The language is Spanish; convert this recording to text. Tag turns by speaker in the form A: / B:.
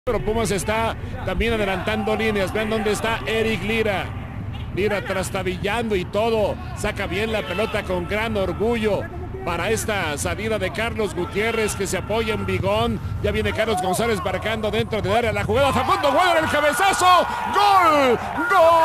A: Pero Pumas está también adelantando líneas. Vean dónde está Eric Lira. Lira trastabillando y todo. Saca bien la pelota con gran orgullo para esta salida de Carlos Gutiérrez, que se apoya en Bigón. Ya viene Carlos González marcando dentro del área. La jugada, Facundo Guadra, el cabezazo. ¡Gol! ¡Gol!